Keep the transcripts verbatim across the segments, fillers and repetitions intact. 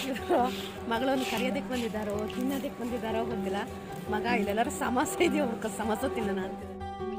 ಇವರು ಮಗಳನ್ನು ಕರೆಯೋದಕ್ಕೆ ಬಂದಿದ್ದಾರೋ ತಿನ್ನೋದಕ್ಕೆ ಬಂದಿದ್ದಾರೋ ಗೊತ್ತಿಲ್ಲ. ಮಗ ಇಲ್ಲೆಲ್ಲರೂ ಸಮೋಸ ಇದೆಯೋ ಅವ್ರ ಸಮೋಸ ತಿನ್ನೋಣ ಅಂತಿದೆ.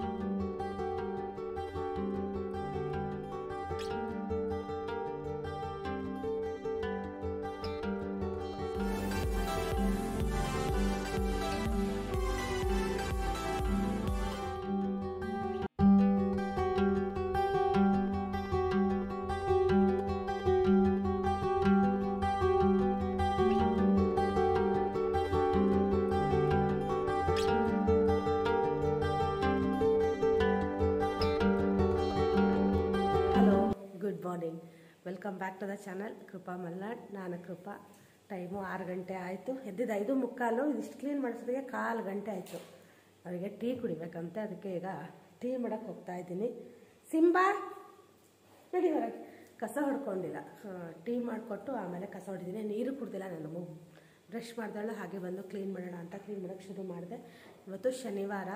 Good morning, welcome back to the channel Krupa Malnad. ನಾನು ಕೃಪಾ. ಟೈಮು ಆರು ಗಂಟೆ ಆಯಿತು. ಎದ್ದಿದ್ದು ಐದು ಮುಕ್ಕಾಲು. ಇದಿಷ್ಟು ಕ್ಲೀನ್ ಮಾಡಿಸೋದಕ್ಕೆ ಕಾಲು ಗಂಟೆ ಆಯಿತು. ಅವರಿಗೆ ಟೀ ಕುಡಿಬೇಕಂತೆ, ಅದಕ್ಕೆ ಈಗ ಟೀ ಮಾಡೋಕ್ಕೆ ಹೋಗ್ತಾ ಇದ್ದೀನಿ. ಸಿಂಬಾ ನಡಿ ಹೊರಗೆ. ಕಸ ಹೊಡ್ಕೊಂಡಿಲ್ಲ, ಟೀ ಮಾಡಿಕೊಟ್ಟು ಆಮೇಲೆ ಕಸ ಹೊಡಿದ್ದೀನಿ. ನೀರು ಕುಡ್ದಿಲ್ಲ ನಾನು. ಬ್ರಷ್ ಮಾಡ್ದಾಳು, ಹಾಗೆ ಬಂದು ಕ್ಲೀನ್ ಮಾಡೋಣ ಅಂತ ಕ್ಲೀನ್ ಮಾಡೋಕ್ಕೆ ಶುರು ಮಾಡಿದೆ. ಇವತ್ತು ಶನಿವಾರ.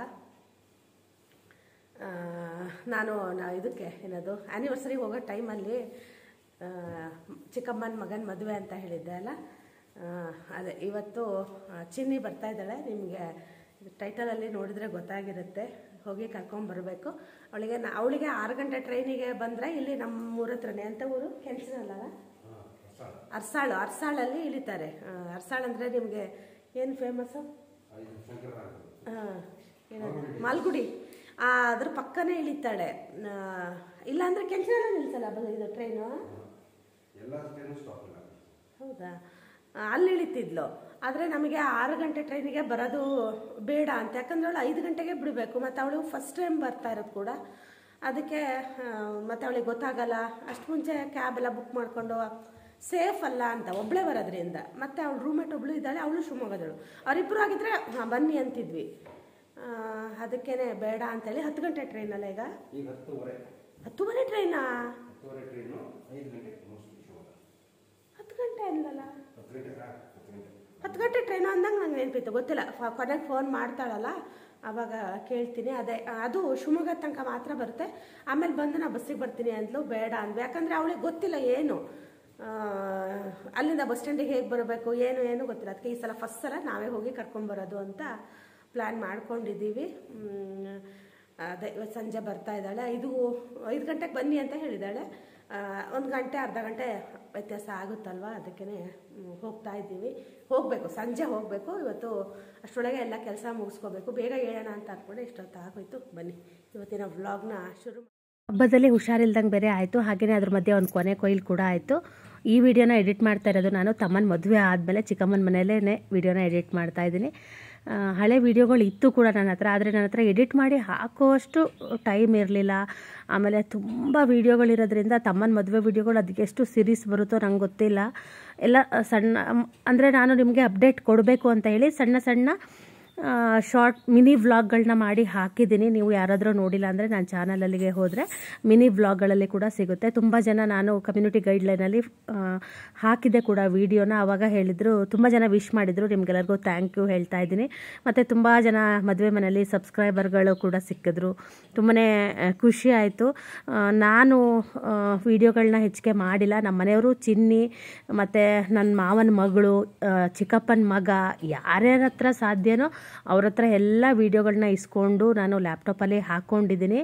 ನಾನು ನಾ ಇದಕ್ಕೆ ಏನದು ಆ್ಯನಿವರ್ಸರಿಗೆ ಹೋಗೋ ಟೈಮಲ್ಲಿ ಚಿಕ್ಕಮ್ಮನ ಮಗನ ಮದುವೆ ಅಂತ ಹೇಳಿದ್ದೆ ಅಲ್ಲ, ಅದೇ ಇವತ್ತು ಚಿನ್ನಿ ಬರ್ತಾ ಇದ್ದಾಳೆ. ನಿಮಗೆ ಟೈಟಲಲ್ಲಿ ನೋಡಿದರೆ ಗೊತ್ತಾಗಿರುತ್ತೆ. ಹೋಗಿ ಕರ್ಕೊಂಬರಬೇಕು ಅವಳಿಗೆ. ನಾ ಅವಳಿಗೆ ಆರು ಗಂಟೆ ಟ್ರೈನಿಗೆ ಬಂದರೆ ಇಲ್ಲಿ ನಮ್ಮ ಊರ ಹತ್ರನೇ ಅಂತ ಊರು ಕೆಲ್ಸನಲ್ಲ, ಅರ್ಸಾಳು. ಅರ್ಸಾಳಲ್ಲಿ ಇಳಿತಾರೆ. ಅರ್ಸಾಳು ಅಂದರೆ ನಿಮಗೆ ಏನು ಫೇಮಸ್ಸು? ಹಾಂ, ಏನದು ಮಾಲ್ಗುಡಿ. ಅದ್ರ ಪಕ್ಕನೇ ಇಳಿತಾಳೆ. ಇಲ್ಲಾಂದರೆ ಕೆಂಚನೆಲ್ಲ ನಿಲ್ಸಲ್ಲ ಬಂದು ಇದು ಟ್ರೈನು. ಹೌದಾ, ಅಲ್ಲಿ ಇಳಿತಿದ್ಲು. ಆದರೆ ನಮಗೆ ಆರು ಗಂಟೆ ಟ್ರೈನಿಗೆ ಬರೋದು ಬೇಡ ಅಂತ, ಯಾಕಂದ್ರೆ ಅವಳು ಐದು ಗಂಟೆಗೆ ಬಿಡಬೇಕು. ಮತ್ತು ಅವಳು ಫಸ್ಟ್ ಟೈಮ್ ಬರ್ತಾ ಇರೋದು ಕೂಡ, ಅದಕ್ಕೆ ಮತ್ತು ಅವಳಿಗೆ ಗೊತ್ತಾಗಲ್ಲ. ಅಷ್ಟು ಮುಂಚೆ ಕ್ಯಾಬ್ ಎಲ್ಲ ಬುಕ್ ಮಾಡಿಕೊಂಡು ಸೇಫ್ ಅಲ್ಲ ಅಂತ ಒಬ್ಬಳೇ ಬರೋದ್ರಿಂದ. ಮತ್ತು ಅವಳು ರೂಮೇಟ್ ಒಬ್ಬಳು ಇದ್ದಾಳೆ, ಅವಳು ಶಿವಮೊಗ್ಗದಳು. ಅವರಿಬ್ಬರು ಆಗಿದ್ರೆ ಹಾಂ ಬನ್ನಿ ಅಂತಿದ್ವಿ. ಅದಕ್ಕೇ ಬೇಡ ಅಂತೇಳಿ ಹತ್ತು ಗಂಟೆ ಟ್ರೈನಲ್ಲ ಈಗ. ಹತ್ತುವರೆ ಟ್ರೈನಾ? ಹತ್ತು ಗಂಟೆ ಅಲ್ಲಲ್ಲ, ಹತ್ತು ಗಂಟೆ ಟ್ರೈನು ಅಂದಂಗೆ ನಂಗೆ ನೆನಪಿತ್ತು. ಗೊತ್ತಿಲ್ಲ, ಕೊನೆಗೆ ಫೋನ್ ಮಾಡ್ತಾಳಲ್ಲ ಆವಾಗ ಕೇಳ್ತೀನಿ. ಅದೇ ಅದು ಶಿವಮೊಗ್ಗ ತನಕ ಮಾತ್ರ ಬರುತ್ತೆ. ಆಮೇಲೆ ಬಂದು ನಾ ಬಸ್ಸಿಗೆ ಬರ್ತೀನಿ ಅಂದ್ಲು. ಬೇಡ ಅಂದ್ವಿ, ಯಾಕಂದರೆ ಅವಳಿಗೆ ಗೊತ್ತಿಲ್ಲ ಏನು ಅಲ್ಲಿಂದ ಬಸ್ ಸ್ಟ್ಯಾಂಡಿಗೆ ಹೇಗೆ ಬರಬೇಕು ಏನು ಏನು ಗೊತ್ತಿಲ್ಲ. ಅದಕ್ಕೆ ಈ ಸಲ ಫಸ್ಟ್ ಸಲ ನಾವೇ ಹೋಗಿ ಕರ್ಕೊಂಬರೋದು ಅಂತ ಪ್ಲ್ಯಾನ್ ಮಾಡ್ಕೊಂಡಿದ್ದೀವಿ. ಅದೇ ಇವತ್ತು ಸಂಜೆ ಬರ್ತಾ ಇದ್ದಾಳೆ. ಐದು ಐದು ಗಂಟೆಗೆ ಬನ್ನಿ ಅಂತ ಹೇಳಿದ್ದಾಳೆ. ಒಂದು ಗಂಟೆ ಅರ್ಧ ಗಂಟೆ ವ್ಯತ್ಯಾಸ ಆಗುತ್ತಲ್ವ, ಅದಕ್ಕೇ ಹೋಗ್ತಾ ಇದ್ದೀವಿ. ಹೋಗಬೇಕು, ಸಂಜೆ ಹೋಗಬೇಕು. ಇವತ್ತು ಅಷ್ಟರೊಳಗೆ ಎಲ್ಲ ಕೆಲಸ ಮುಗಿಸ್ಕೋಬೇಕು. ಬೇಗ ಹೇಳೋಣ ಅಂತ ಅಂದ್ಕೊಂಡೆ, ಇಷ್ಟೊತ್ತು ಆಗೋಯ್ತು. ಬನ್ನಿ ಇವತ್ತಿನ ವ್ಲಾಗ್ನ ಶುರು. ಹಬ್ಬದಲ್ಲಿ ಹುಷಾರಿಲ್ದಂಗೆ ಬೇರೆ ಆಯಿತು, ಹಾಗೆಯೇ ಅದ್ರ ಮಧ್ಯೆ ಒಂದು ಕೊನೆ ಕೊಯ್ಲು ಕೂಡ ಆಯಿತು. ಈ ವಿಡಿಯೋನ ಎಡಿಟ್ ಮಾಡ್ತಾ ಇರೋದು ನಾನು ತಮ್ಮನ ಮದುವೆ ಆದಮೇಲೆ ಚಿಕ್ಕಮ್ಮನ ಮನೆಯಲ್ಲೇ ವಿಡಿಯೋನ ಎಡಿಟ್ ಮಾಡ್ತಾ ಇದ್ದೀನಿ. ಹಳೆ ವೀಡಿಯೋಗಳು ಇತ್ತು ಕೂಡ ನನ್ನ ಹತ್ರ, ಆದರೆ ನನ್ನ ಹತ್ರ ಎಡಿಟ್ ಮಾಡಿ ಹಾಕೋಷ್ಟು ಟೈಮ್ ಇರಲಿಲ್ಲ. ಆಮೇಲೆ ತುಂಬ ವೀಡಿಯೋಗಳಿರೋದ್ರಿಂದ ತಮ್ಮನ ಮದುವೆ ವೀಡಿಯೋಗಳು ಅದಕ್ಕೆ ಎಷ್ಟು ಸೀರೀಸ್ ಬರುತ್ತೋ ನಂಗೆ ಗೊತ್ತಿಲ್ಲ. ಎಲ್ಲ ಸಣ್ಣ ಅಂದರೆ ನಾನು ನಿಮಗೆ ಅಪ್ಡೇಟ್ ಕೊಡಬೇಕು ಅಂತ ಹೇಳಿ ಸಣ್ಣ ಸಣ್ಣ ಶಾರ್ಟ್ ಮಿನಿ ವ್ಲಾಗ್ಗಳನ್ನ ಮಾಡಿ ಹಾಕಿದ್ದೀನಿ. ನೀವು ಯಾರಾದರೂ ನೋಡಿಲ್ಲ ಅಂದರೆ ನನ್ನ ಚಾನಲಲ್ಲಿಗೆ ಹೋದರೆ ಮಿನಿ ವ್ಲಾಗ್ಗಳಲ್ಲಿ ಕೂಡ ಸಿಗುತ್ತೆ. ತುಂಬ ಜನ ನಾನು ಕಮ್ಯುನಿಟಿ ಗೈಡ್ಲೈನಲ್ಲಿ ಹಾಕಿದ್ದೆ ಕೂಡ ವೀಡಿಯೋನ. ಆವಾಗ ಹೇಳಿದರು, ತುಂಬ ಜನ ವಿಶ್ ಮಾಡಿದರು. ನಿಮಗೆಲ್ಲರಿಗೂ ಥ್ಯಾಂಕ್ ಯು ಹೇಳ್ತಾ ಇದ್ದೀನಿ. ಮತ್ತು ತುಂಬ ಜನ ಮದುವೆ ಮನೆಯಲ್ಲಿ ಸಬ್ಸ್ಕ್ರೈಬರ್ಗಳು ಕೂಡ ಸಿಕ್ಕಿದ್ರು. ತುಂಬಾ ಖುಷಿ ಆಯಿತು. ನಾನು ವೀಡಿಯೋಗಳನ್ನ ಹೆಚ್ಚಿಗೆ ಮಾಡಿಲ್ಲ. ನಮ್ಮ ಮನೆಯವರು ಚಿನ್ನಿ ಮತ್ತು ನನ್ನ ಮಾವನ ಮಗಳು, ಚಿಕ್ಕಪ್ಪನ ಮಗ, ಯಾರ್ಯಾರ ಹತ್ರ ಸಾಧ್ಯನೋ ಅವ್ರ ಹತ್ರ ಎಲ್ಲ ವೀಡಿಯೋಗಳನ್ನ ಇಸ್ಕೊಂಡು ನಾನು ಲ್ಯಾಪ್ಟಾಪಲ್ಲಿ ಹಾಕ್ಕೊಂಡಿದ್ದೀನಿ.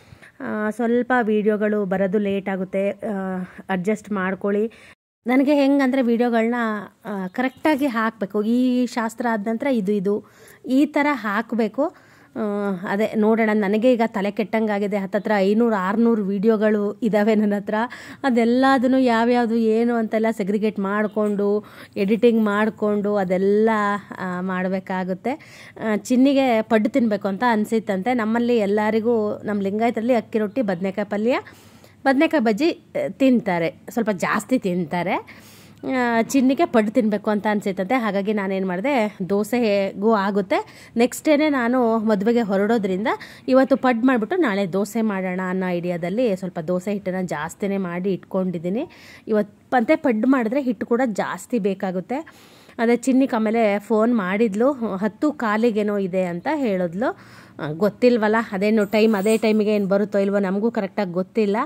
ಸ್ವಲ್ಪ ವೀಡಿಯೋಗಳು ಬರೋದು ಲೇಟ್ ಆಗುತ್ತೆ, ಅಡ್ಜಸ್ಟ್ ಮಾಡ್ಕೊಳ್ಳಿ. ನನಗೆ ಹೆಂಗಂದರೆ ವೀಡಿಯೋಗಳನ್ನ ಕರೆಕ್ಟಾಗಿ ಹಾಕಬೇಕು. ಈ ಶಾಸ್ತ್ರ ಆದ ನಂತರ ಇದು ಇದು ಈ ಥರ ಹಾಕಬೇಕು. ಅದೇ ನೋಡೋಣ. ನನಗೆ ಈಗ ತಲೆ ಕೆಟ್ಟಂಗಾಗಿದೆ. ಹತ್ತತ್ರ ಐನೂರು ಆರುನೂರು ವೀಡಿಯೋಗಳು ಇದ್ದಾವೆ ನನ್ನ ಹತ್ರ. ಅದೆಲ್ಲದನ್ನು ಯಾವ್ಯಾವುದು ಏನು ಅಂತೆಲ್ಲ ಸೆಗ್ರಿಗೇಟ್ ಮಾಡಿಕೊಂಡು ಎಡಿಟಿಂಗ್ ಮಾಡಿಕೊಂಡು ಅದೆಲ್ಲ ಮಾಡಬೇಕಾಗುತ್ತೆ. ಚಿನ್ನಿಗೆ ಪಡ್ಡು ತಿನ್ನಬೇಕು ಅಂತ ಅನಿಸಿತ್ತಂತೆ. ನಮ್ಮಲ್ಲಿ ಎಲ್ಲರಿಗೂ ನಮ್ಮ ಲಿಂಗಾಯತಲ್ಲಿ ಅಕ್ಕಿ ರೊಟ್ಟಿ, ಬದನೆಕಾಯಿ ಪಲ್ಯ, ಬದನೆಕಾಯಿ ಬಜ್ಜಿ ತಿಂತಾರೆ, ಸ್ವಲ್ಪ ಜಾಸ್ತಿ ತಿಂತಾರೆ. ಚಿನ್ನಿಗೆ ಪಡ್ಡು ತಿನ್ನಬೇಕು ಅಂತ ಅನಿಸಿತ್ತಂತೆ. ಹಾಗಾಗಿ ನಾನೇನು ಮಾಡಿದೆ, ದೋಸೆ ಹೇಗೂ ಆಗುತ್ತೆ, ನೆಕ್ಸ್ಟ್ ಡೇನೇ ನಾನು ಮದುವೆಗೆ ಹೊರಡೋದ್ರಿಂದ ಇವತ್ತು ಪಡ್ಡು ಮಾಡಿಬಿಟ್ಟು ನಾಳೆ ದೋಸೆ ಮಾಡೋಣ ಅನ್ನೋ ಐಡಿಯಾದಲ್ಲಿ ಸ್ವಲ್ಪ ದೋಸೆ ಹಿಟ್ಟನ್ನು ಜಾಸ್ತಿನೇ ಮಾಡಿ ಇಟ್ಕೊಂಡಿದ್ದೀನಿ. ಇವತ್ತು ಮತ್ತೆ ಪಡ್ಡು ಮಾಡಿದ್ರೆ ಹಿಟ್ಟು ಕೂಡ ಜಾಸ್ತಿ ಬೇಕಾಗುತ್ತೆ. ಅದೇ ಚಿನ್ನಿಗೆ ಆಮೇಲೆ ಫೋನ್ ಮಾಡಿದ್ಲು, ಹತ್ತು ಕಾಲಿಗೇನೋ ಇದೆ ಅಂತ ಹೇಳಿದ್ಲು. ಗೊತ್ತಿಲ್ವಲ್ಲ, ಅದೇನು ಟೈಮ್ ಅದೇ ಟೈಮಿಗೆ ಏನು ಬರುತ್ತೋ ಇಲ್ವೋ ನಮಗೂ ಕರೆಕ್ಟಾಗಿ ಗೊತ್ತಿಲ್ಲ.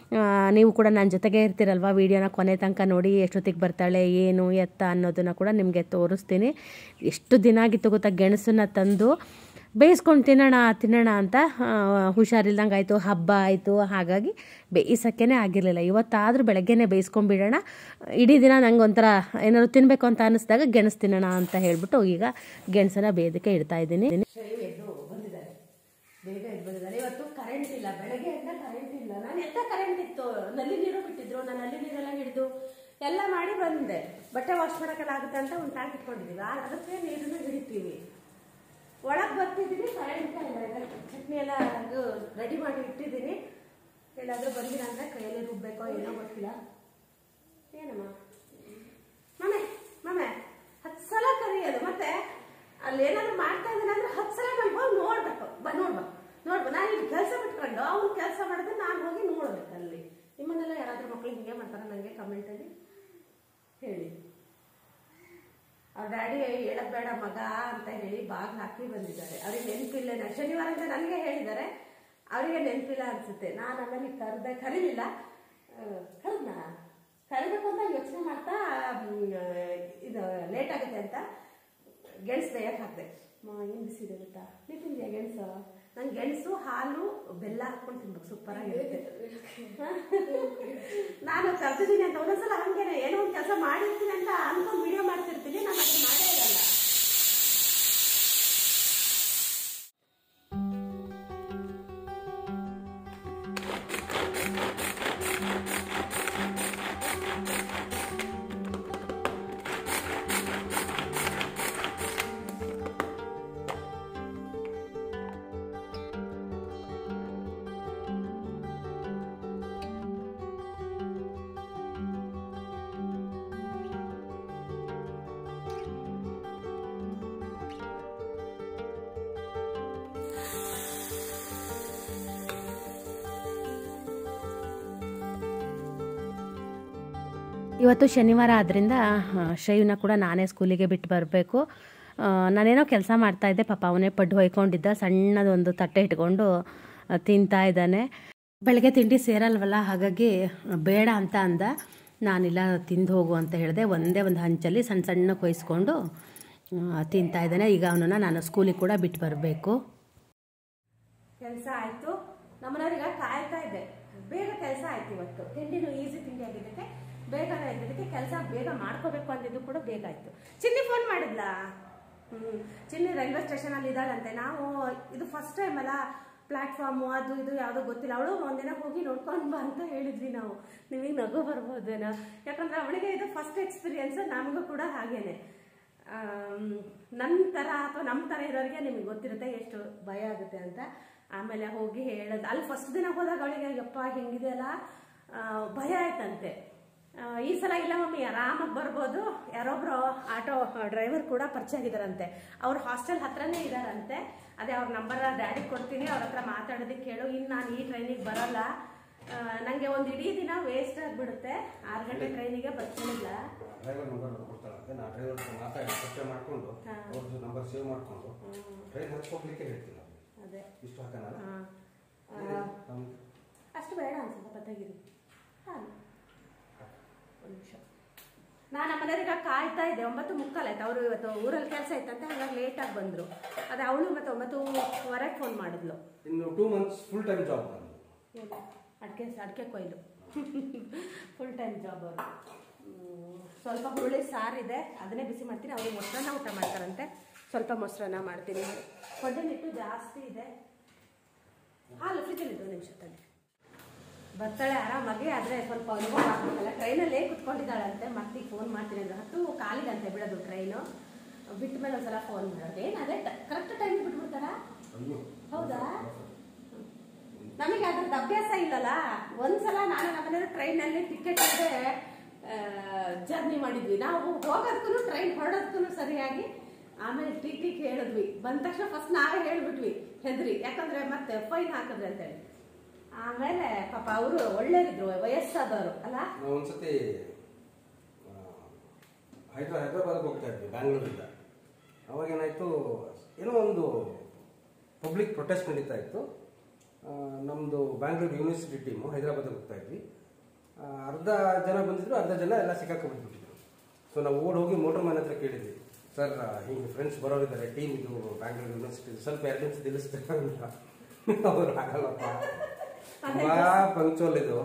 ನೀವು ಕೂಡ ನನ್ನ ಜೊತೆಗೆ ಇರ್ತೀರಲ್ವ, ವೀಡಿಯೋನ ಕೊನೆ ತನಕ ನೋಡಿ ಎಷ್ಟೊತ್ತಿಗೆ ಬರ್ತಾಳೆ ಏನು ಎತ್ತ ಅನ್ನೋದನ್ನು ಕೂಡ ನಿಮಗೆ ತೋರಿಸ್ತೀನಿ. ಎಷ್ಟು ದಿನ ಆಗಿತ್ತು ಗೊತ್ತಾ ಗೆಣಸನ್ನ ತಂದು ಬೇಯಿಸ್ಕೊಂಡು ತಿನ್ನೋಣ ತಿನ್ನೋಣ ಅಂತ, ಹುಷಾರಿಲ್ದಂಗೆ ಆಯಿತು, ಹಬ್ಬ ಆಯಿತು, ಹಾಗಾಗಿ ಬೇಯಿಸೋಕ್ಕೇ ಆಗಿರಲಿಲ್ಲ. ಇವತ್ತಾದರೂ ಬೆಳಗ್ಗೆನೇ ಬೇಯಿಸ್ಕೊಂಡ್ಬಿಡೋಣ, ಇಡೀ ದಿನ ನಂಗೆ ಒಂಥರ ಏನಾದ್ರು ತಿನ್ನಬೇಕು ಅಂತ ಅನ್ನಿಸ್ದಾಗ ಗೆಣಸು ತಿನ್ನೋಣ ಅಂತ ಹೇಳಿಬಿಟ್ಟು ಈಗ ಗೆಣಸನ್ನ ಬೇಯೋದಕ್ಕೆ ಇಡ್ತಾ ಇದ್ದೀನಿ. ಬಂದಿದ್ದಾರೆ, ಬೇಗ ಎದ್ದು ಬಂದಿದ್ದಾರೆ. ಇವತ್ತು ಕರೆಂಟ್ ಇಲ್ಲ, ಬೆಳಗ್ಗೆ ಅಂತ ಕರೆಂಟ್ ಇಲ್ಲ. ನಾನು ಎಂತ ಕರೆಂಟ್ ಇತ್ತು, ನಲ್ಲಿ ನೀರು ಬಿಟ್ಟಿದ್ರು, ನಾನು ನಲ್ಲಿ ನೀರೆಲ್ಲ ಹಿಡಿದು ಎಲ್ಲ ಮಾಡಿ ಬಂದೆ. ಬಟ್ಟೆ ವಾಶ್ ಮಾಡೋಕ್ಕೆಲ್ಲ ಆಗುತ್ತೆ ಅಂತ ಒಂದು ಟ್ಯಾಂಕ್ ಇಟ್ಕೊಂಡಿದ್ದೀವಿ, ಅದಕ್ಕೆ ನೀರನ್ನು ಹಿಡಿತೀವಿ. ಒಳಗೆ ಬರ್ತಿದ್ದೀನಿ, ಕರೆಂಟ್ ಇಲ್ಲ. ಚಟ್ನಿ ಎಲ್ಲ ಅದು ರೆಡಿ ಮಾಡಿ ಇಟ್ಟಿದ್ದೀನಿ. ಎಲ್ಲಾದರೂ ಬಂದಿಲ್ಲ ಅಂದರೆ ಕೈಯಲ್ಲಿ ರುಬ್ಬೇಕೋ ಏನೋ ಗೊತ್ತಿಲ್ಲ. ಏನಮ್ಮ ಮಮ್ಮೆ ಮಮ್ಮೆ ಹತ್ತು ಸಲ ಕರಿಯೋದು, ಮತ್ತೆ ಅಲ್ಲಿ ಏನಾದ್ರು ಮಾಡ್ತಾ ಇದ್ದೀನಿ ಅಂದರೆ ಹತ್ತು ಸಲ ನಾನು ಹೋಗಿ ನೋಡ್ಬೇಕು, ಬ ನೋಡ್ಬೇಕು ನೋಡ್ಬೇಕು ನಾನು ಇಲ್ಲಿ ಕೆಲಸ ಬಿಟ್ಕೊಂಡು ಅವ್ನು ಕೆಲಸ ಮಾಡಿದ್ರೆ ನಾನು ಹೋಗಿ ನೋಡ್ಬೇಕು. ಅಲ್ಲಿ ನಿಮ್ಮನ್ನೆಲ್ಲ ಯಾರಾದರೂ ಮಕ್ಕಳು ಹಿಂಗೆ ಮಾಡ್ತಾರೆ ನನಗೆ ಕಮೆಂಟಲ್ಲಿ ಹೇಳಿ. ಅವ್ರ ಡ್ಯಾಡಿ ಹೇಳಕ್ ಬೇಡ ಮಗ ಅಂತ ಹೇಳಿ ಬಾಗಿಲು ಹಾಕಿ ಬಂದಿದ್ದಾರೆ. ಅವ್ರಿಗೆ ನೆನಪಿಲ್ಲ, ಶನಿವಾರ ಅಂತ ನನಗೆ ಹೇಳಿದ್ದಾರೆ, ಅವರಿಗೆ ನೆನಪಿಲ್ಲ ಅನ್ಸುತ್ತೆ. ನಾನು ಆಮೇಲೆ ಕರೆದೆ, ಕರೀಲಿಲ್ಲ, ಕರೆದ್ನ ಕರಿಬೇಕು ಅಂತ ಯೋಚನೆ ಮಾಡ್ತಾ ಇದು ಲೇಟ್ ಆಗುತ್ತೆ ಅಂತ ಗೆಣಸು ಬೇಯಕ್ಕೆ ಹಾಕಿದೆ. ಏನು ಬಿಸಿದೆ ಗೊತ್ತಾ, ನೀವು ತಿಂದಿಯಾ ಗೆಣಸು? ನಂಗೆ ಗೆಣಸು ಹಾಲು ಬೆಲ್ಲ ಹಾಕ್ಕೊಂಡು ತಿನ್ಬೇಕು, ಸೂಪರ್ ಆಗಿರುತ್ತೆ. ನಾನು ಕರ್ತಿದ್ದೀನಿ ಅಂತ ಒಂದೊಂದ್ಸಲ ಹಂಗೇನೆ ಏನೋ ಒಂದು ಕೆಲಸ ಮಾಡಿರ್ತೀನಿ ಅಂತ ಅನ್ಕೊಂಡು ವಿಡಿಯೋ ಮಾಡ್ತಿರ್ತೀನಿ, ನಾನು ಅದು ಮಾಡೇ ಇರಲ್ಲ. ಇವತ್ತು ಶನಿವಾರ ಆದ್ದರಿಂದ ಶ್ರೇಯುನ ಕೂಡ ನಾನೇ ಸ್ಕೂಲಿಗೆ ಬಿಟ್ಟು ಬರಬೇಕು. ನಾನೇನೋ ಕೆಲಸ ಮಾಡ್ತಾಯಿದ್ದೆ, ಪಾಪ ಅವನೇ ಪಡ್ಡು ಹೊಯ್ಕೊಂಡಿದ್ದ, ಸಣ್ಣದೊಂದು ತಟ್ಟೆ ಇಟ್ಕೊಂಡು ತಿಂತಾ ಇದ್ದಾನೆ. ಬೆಳಗ್ಗೆ ತಿಂಡಿ ಸೇರಲ್ವಲ್ಲ, ಹಾಗಾಗಿ ಬೇಡ ಅಂತ ಅಂದ. ನಾನಿಲ್ಲ ತಿಂದು ಹೋಗು ಅಂತ ಹೇಳಿದೆ. ಒಂದೇ ಒಂದು ಹಂಚಲ್ಲಿ ಸಣ್ಣ ಸಣ್ಣ ಕೊಯ್ಸ್ಕೊಂಡು ತಿಂತಾ ಇದ್ದಾನೆ. ಈಗ ಅವನನ್ನು ನಾನು ಸ್ಕೂಲಿಗೆ ಕೂಡ ಬಿಟ್ಟು ಬರಬೇಕು. ಕೆಲಸ ಆಯಿತು, ನಮ್ಮನೆಯವ್ರಿಗೆ ಕಾಯ್ತಾ ಇದ್ದೆ. ಬೇಗ ಕೆಲಸ ಆಯ್ತು ಇವತ್ತು. ತಿಂಡಿನೂ ಈಸಿ ತಿಂಡಿ ಆಗಿದ್ದಕ್ಕೆ ಬೇಗನೆ ಇದ್ದದಕ್ಕೆ ಕೆಲಸ ಬೇಗ ಮಾಡ್ಕೋಬೇಕು ಅಂದಿದ್ದು ಕೂಡ ಬೇಗ ಆಯಿತು. ಚಿನ್ನಿ ಫೋನ್ ಮಾಡಿದ್ಲಾ? ಹ್ಞೂ, ಚಿನ್ನಿ ರೈಲ್ವೆ ಸ್ಟೇಷನಲ್ಲಿ ಇದ್ದಾಳಂತೆ. ನಾವು ಇದು ಫಸ್ಟ್ ಟೈಮ್ ಅಲ್ಲ, ಪ್ಲಾಟ್ಫಾರ್ಮು ಅದು ಇದು ಯಾವುದೋ ಗೊತ್ತಿಲ್ಲ. ಅವಳು ಒಂದಿನ ಹೋಗಿ ನೋಡ್ಕೊಂಡು ಬಾ ಅಂತ ಹೇಳಿದ್ವಿ ನಾವು. ನಿಮಗೆ ನಗು ಬರ್ಬೋದೇನೋ, ಯಾಕಂದರೆ ಅವಳಿಗೆ ಇದು ಫಸ್ಟ್ ಎಕ್ಸ್ಪೀರಿಯನ್ಸ್, ನಮಗೂ ಕೂಡ ಹಾಗೇನೆ. ನನ್ನ ಥರ ಅಥವಾ ನಮ್ಮ ಥರ ಇರೋರಿಗೆ ನಿಮಗೆ ಗೊತ್ತಿರುತ್ತೆ ಎಷ್ಟು ಭಯ ಆಗುತ್ತೆ ಅಂತ. ಆಮೇಲೆ ಹೋಗಿ ಹೇಳೋದು, ಅಲ್ಲಿ ಫಸ್ಟ್ ದಿನ ಹೋದಾಗ ಅವಳಿಗೆ ಯಪ್ಪ ಹೆಂಗಿದೆಯಲ್ಲ ಭಯ ಆಯ್ತಂತೆ. ಈ ಸಲ ಇಲ್ಲ ಮಮ್ಮಿ, ಆರಾಮಾಗಿ ಬರ್ಬೋದು. ಯಾರೊಬ್ರು ಆಟೋ ಡ್ರೈವರ್ ಕೂಡ ಪರಿಚಯ ಆಗಿದ್ದಾರಂತೆ, ಅವ್ರ ಹಾಸ್ಟೆಲ್ ಹತ್ರನೇ ಇದ್ದಾರಂತೆ. ಅದೇ ಅವ್ರ ನಂಬರ್ ಡ್ಯಾಡಿಗೆ ಕೊಡ್ತೀನಿ, ಅವ್ರ ಹತ್ರ ಮಾತಾಡೋದಕ್ಕೆ ಹೇಳು. ಇನ್ನು ನಾನು ಈ ಟ್ರೈನಿಗೆ ಬರೋಲ್ಲ, ನನಗೆ ಒಂದು ಇಡೀ ದಿನ ವೇಸ್ಟ್ ಆಗಿಬಿಡುತ್ತೆ. ಆರು ಗಂಟೆ ಟ್ರೈನಿಗೆ ಬರ್ತಿಲ್ಲ. ಡ್ರೈವರ್ ನಂಬರ್ ಕೊಡ್ತಾರಂತೆ, ನಾನು ಡ್ರೈವರ್ ಮಾತಾಡಿ ಪರಿಚಯ ಮಾಡಿಕೊಂಡು ಅವ್ರದ್ದು ನಂಬರ್ ಸೇವ್ ಮಾಡಿಕೊಂಡು ಟ್ರೈನ್ ಹಚ್ಕೋಗ್ಲಿಕ್ಕೆ ಹೇಳ್ತೀನಿ. ಅದೇ ಇಷ್ಟು ಹಾಕೋಣ, ಅಷ್ಟು ಬೇಡ ಅನ್ಸುತ್ತೆ. ಪತ್ತಾಗಿರಿ ಹಾಂ, ಒಂದು ನಿಮಿಷ. ನಾನು ನಮ್ಮನೆಯವ್ರಿಗೆ ಕಾಯ್ತಾ ಇದ್ದೆ. ಒಂಬತ್ತು ಮುಕ್ಕಾಲು ಆಯ್ತು, ಅವರು ಇವತ್ತು ಊರಲ್ಲಿ ಕೆಲಸ ಇತ್ತಂತೆ, ಹಾಗಾಗಿ ಲೇಟಾಗಿ ಬಂದರು. ಅದೇ ಅವಳು ಮತ್ತು ಒಂಬತ್ತುವರೆಗೆ ಫೋನ್ ಮಾಡಿದ್ಲು. ಇನ್ನು two months full time job. ಏನು ಅಡಿಕೆ ಅಡಿಕೆ ಕೊಯ್ಲು ಫುಲ್ ಟೈಮ್ ಜಾಬ್ ಅವರು. ಸ್ವಲ್ಪ ಹುರುಳಿ ಸಾರಿದೆ, ಅದನ್ನೇ ಬಿಸಿ ಮಾಡ್ತೀನಿ. ಅವ್ರಿಗೆ ಮೊಸರನ್ನ ಊಟ ಮಾಡ್ತಾರಂತೆ, ಸ್ವಲ್ಪ ಮೊಸರನ್ನ ಮಾಡ್ತೀನಿ. ಹೊಡ್ಡೆನಿಟ್ಟು ಜಾಸ್ತಿ ಇದೆ. ಹಾಲು ಫ್ರಿಜ್ಜಲ್ಲಿ ಒಂದು ನಿಮಿಷ ತಂದೆ. ಬರ್ತಾಳೆ ಆರಾಮಾಗಿ, ಆದರೆ ಸ್ವಲ್ಪ ಅನುಭವ ಆಗಬೇಕಲ್ಲ. ಟ್ರೈನಲ್ಲೇ ಕುತ್ಕೊಂಡಿದ್ದಾಳಂತೆ. ಮತ್ತೆ ಫೋನ್ ಮಾಡ್ತೀನಿ ಅಂದರೆ ಹತ್ತು ಕಾಲಿಗಂತೆ ಬಿಡೋದು ಟ್ರೈನು. ಬಿಟ್ಟ ಮೇಲೆ ಒಂದ್ಸಲ ಫೋನ್ ಮಾಡೋದು. ಏನು ಅದೇ ಕರೆಕ್ಟ್ ಟೈಮಿಗೆ ಬಿಟ್ಬಿಡ್ತಾರಾ? ಹೌದಾ? ನಮಗೆ ಅದ್ರದ್ದು ಅಭ್ಯಾಸ ಇಲ್ಲಲ್ಲ. ಒಂದ್ಸಲ ನಾನು ನಮ್ಮನೇಲಿ ಟ್ರೈನಲ್ಲಿ ಟಿಕೆಟ್ ಇಲ್ಲದೆ ಜರ್ನಿ ಮಾಡಿದ್ವಿ. ನಾವು ಹೋಗೋದಕ್ಕೂ ಟ್ರೈನ್ ಹೊರಡೋದಕ್ಕೂ ಸರಿಯಾಗಿ. ಆಮೇಲೆ ಟಿ ಟಿಗೆ ಹೇಳಿದ್ವಿ. ಬಂದ ತಕ್ಷಣ ಫಸ್ಟ್ ನಾವೇ ಹೇಳ್ಬಿಟ್ವಿ, ಹೆದ್ರಿ, ಯಾಕಂದರೆ ಮತ್ತೆ ಫೈನ್ ಹಾಕಿದ್ರಿ ಅಂತೇಳಿ. ಆಮೇಲೆ ಪಾಪ ಅವರು ಒಳ್ಳೇದಿದ್ರು, ವಯಸ್ಸಾದವರು ಅಲ್ಲ. ಒಂದ್ಸತಿ ಹೈದ್ರಾ ಹೈದ್ರಾಬಾದ್ಗೆ ಹೋಗ್ತಾ ಇದ್ವಿ ಬ್ಯಾಂಗ್ಳೂರಿಂದ. ಅವಾಗೇನಾಯಿತು, ಏನೋ ಒಂದು ಪಬ್ಲಿಕ್ ಪ್ರೊಟೆಸ್ಟ್ ನಡೀತಾ ಇತ್ತು. ನಮ್ಮದು ಬ್ಯಾಂಗ್ಳೂರು ಯೂನಿವರ್ಸಿಟಿ ಟೀಮು ಹೈದರಾಬಾದಿಗೆ ಹೋಗ್ತಾ ಇದ್ವಿ. ಆ, ಅರ್ಧ ಜನ ಬಂದಿದ್ರು, ಅರ್ಧ ಜನ ಎಲ್ಲ ಸಿಕ್ಕಾಕೊಂಡ್ಬಿಟ್ಟಿದ್ರು. ಸೊ ನಾವು ಓಡ್ ಹೋಗಿ ಮೋಟರ್ ಮ್ಯಾನ್ ಹತ್ರ ಕೇಳಿದ್ವಿ, ಸರ್ ಹಿಂಗೆ ಫ್ರೆಂಡ್ಸ್ ಬರೋರಿದ್ದಾರೆ ಟೀಮ್ ಇದು ಬ್ಯಾಂಗ್ಳೂರು ಯೂನಿವರ್ಸಿಟಿ, ಸ್ವಲ್ಪ ಎರಡು ನಿಮಿಷ ತಿಳಿಸ್ತಾರೆ ಅಂತ. ಅವ್ರು ಆಗಲ್ಲಪ್ಪ, ತುಂಬಾ ಪಂಕ್ಚುವಲ್ ಇದು,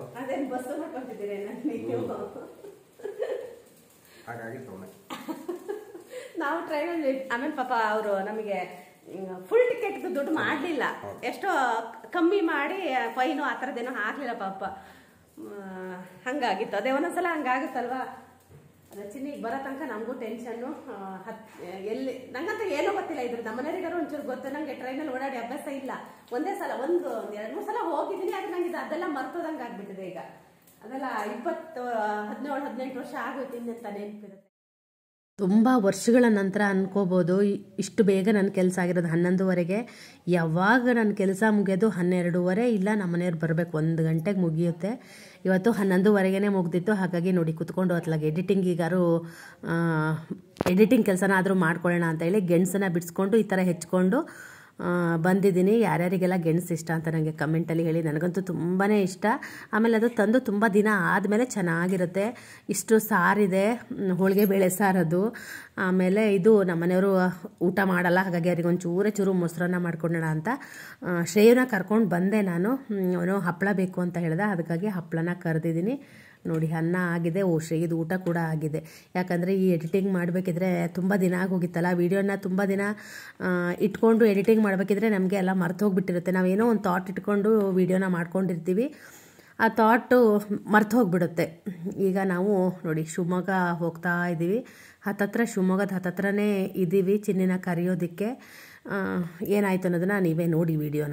ಹಾಗಾಗಿ ತೊಗೊಂಡೆ. ನಾವು ಟ್ರೈನಲ್ಲಿ ಆಮೇಲೆ ಪಾಪ ಅವರು ನಮಗೆ ಫುಲ್ ಟಿಕೆಟ್ ದುಡ್ಡು ಮಾಡಲಿಲ್ಲ, ಎಷ್ಟೋ ಕಮ್ಮಿ ಮಾಡಿ ಫೈನು ಆ ಥರದ್ದೇನೋ ಹಾಕಲಿಲ್ಲ ಪಾಪ. ಹಂಗಾಗಿತ್ತು, ಅದೇ ಒಂದೊಂದ್ಸಲ ಹಂಗಾಗುತ್ತಲ್ವಾ. ಅದೇ ಚಿನ್ನಿಗೆ ಬರೋ ತನಕ ನಮಗೂ ಟೆನ್ಷನ್ನು. ಹತ್ ಎಲ್ಲಿ ನಂಗಂತ ಏನೂ ಗೊತ್ತಿಲ್ಲ ಇದ್ರ, ನಮ್ಮ ಮನೆಯವರಿಗಾರು ಒಂಚೂರು ಗೊತ್ತು. ನನಗೆ ಟ್ರೈನಲ್ಲಿ ಓಡಾಡಿ ಅಭ್ಯಾಸ ಇಲ್ಲ. ಒಂದೇ ಸಲ ಒಂದು ಎರಡು ಮೂರು ಸಲ ಹೋಗಿದ್ದೀನಿ, ಆದ್ರೆ ನಂಗೆ ಇದು ಅದೆಲ್ಲ ಮರ್ತೋದಂಗೆ ಆಗ್ಬಿಟ್ಟಿದೆ ಈಗ. ಅದೆಲ್ಲ ಇಪ್ಪತ್ತು ಹದಿನೇಳು ಹದಿನೆಂಟು ವರ್ಷ ಆಗೋಯ್ತು, ಇನ್ನೆಂತ ನೆನಪಿರುತ್ತೆ. ತುಂಬ ವರ್ಷಗಳ ನಂತರ ಅನ್ಕೋಬೋದು ಇಷ್ಟು ಬೇಗ ನನ್ನ ಕೆಲಸ ಆಗಿರೋದು. ಹನ್ನೊಂದುವರೆಗೆ ಯಾವಾಗ ನನ್ನ ಕೆಲಸ ಮುಗಿಯೋದು ಹನ್ನೆರಡೂವರೆ, ಇಲ್ಲ ನಮ್ಮ ಮನೆಯವ್ರು ಬರಬೇಕು ಒಂದು ಗಂಟೆಗೆ ಮುಗಿಯುತ್ತೆ. ಇವತ್ತು ಹನ್ನೊಂದುವರೆಗೇ ಮುಗ್ದಿತ್ತು. ಹಾಗಾಗಿ ನೋಡಿ ಕುತ್ಕೊಂಡು ಅತ್ಲಾಗ ಎಡಿಟಿಂಗಿಗಾರು ಎಡಿಟಿಂಗ್ ಕೆಲಸನ ಆದರೂ ಮಾಡ್ಕೊಳ್ಳೋಣ ಅಂತ ಹೇಳಿ ಗೆಣಸನ್ನು ಬಿಡಿಸ್ಕೊಂಡು ಈ ಥರ ಹೆಚ್ಕೊಂಡು ಬಂದಿದ್ದೀನಿ. ಯಾರ್ಯಾರಿಗೆಲ್ಲ ಗೆಣಸು ಇಷ್ಟ ಅಂತ ನನಗೆ ಕಮೆಂಟಲ್ಲಿ ಹೇಳಿ. ನನಗಂತೂ ತುಂಬಾ ಇಷ್ಟ. ಆಮೇಲೆ ಅದು ತಂದು ತುಂಬ ದಿನ ಆದಮೇಲೆ ಚೆನ್ನಾಗಿರುತ್ತೆ. ಇಷ್ಟು ಸಾರಿದೆ, ಹೋಳಿಗೆ ಬೇಳೆ ಸಾರದು. ಆಮೇಲೆ ಇದು ನಮ್ಮ ಮನೆಯವರು ಊಟ ಮಾಡಲ್ಲ, ಹಾಗಾಗಿ ಅವ್ರಿಗೆ ಒಂದು ಚೂರೇ ಚೂರು ಮೊಸರನ್ನ ಮಾಡ್ಕೊಳ್ಳೋಣ ಅಂತ ಶ್ರೇಯನ ಕರ್ಕೊಂಡು ಬಂದೆ ನಾನು. ಅವನು ಹಪ್ಪಳ ಬೇಕು ಅಂತ ಹೇಳ್ದೆ, ಅದಕ್ಕಾಗಿ ಹಪ್ಪಳನ ಕರೆದಿದ್ದೀನಿ. ನೋಡಿ ಅನ್ನ ಆಗಿದೆ, ಓ ಶ್ರೇಯದು ಊಟ ಕೂಡ ಆಗಿದೆ. ಯಾಕಂದರೆ ಈ ಎಡಿಟಿಂಗ್ ಮಾಡಬೇಕಿದ್ರೆ ತುಂಬ ದಿನ ಆಗೋಗಿತ್ತಲ್ಲ, ವೀಡಿಯೋನ ತುಂಬ ದಿನ ಇಟ್ಕೊಂಡು ಎಡಿಟಿಂಗ್ ಮಾಡಬೇಕಿದ್ರೆ ನಮಗೆ ಎಲ್ಲ ಮರ್ತು ಹೋಗಿಬಿಟ್ಟಿರುತ್ತೆ. ನಾವೇನೋ ಒಂದು ಥಾಟ್ ಇಟ್ಕೊಂಡು ವೀಡಿಯೋನ ಮಾಡ್ಕೊಂಡಿರ್ತೀವಿ, ಆ ಥಾಟು ಮರ್ತು ಹೋಗಿಬಿಡುತ್ತೆ. ಈಗ ನಾವು ನೋಡಿ ಶಿವಮೊಗ್ಗ ಹೋಗ್ತಾ ಇದ್ದೀವಿ. ಹತ್ತತ್ರ ಶಿವಮೊಗ್ಗದ ಹತ್ತತ್ರನೇ ಇದ್ದೀವಿ ಚಿನ್ನಿನ ಕರೆಯೋದಕ್ಕೆ. ಏನಾಯಿತು ಅನ್ನೋದನ್ನ ನೀವೇ ನೋಡಿ ವಿಡಿಯೋನ.